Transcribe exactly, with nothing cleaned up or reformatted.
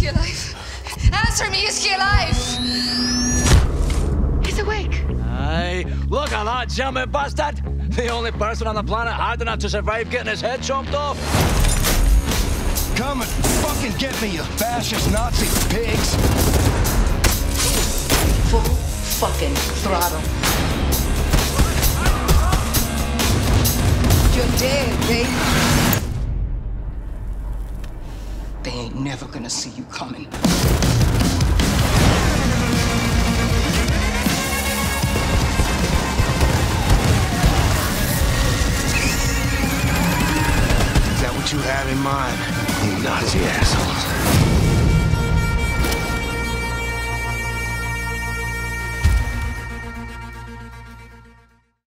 he alive? Answer me, is he alive? He's awake. Hey, look at that Jimmy bastard! The only person on the planet hard enough to survive getting his head chomped off. Come and fucking get me, you fascist Nazi pigs! Full fucking throttle. You're dead, babe. They ain't never gonna see you coming. Is that what you had in mind, you Nazi assholes?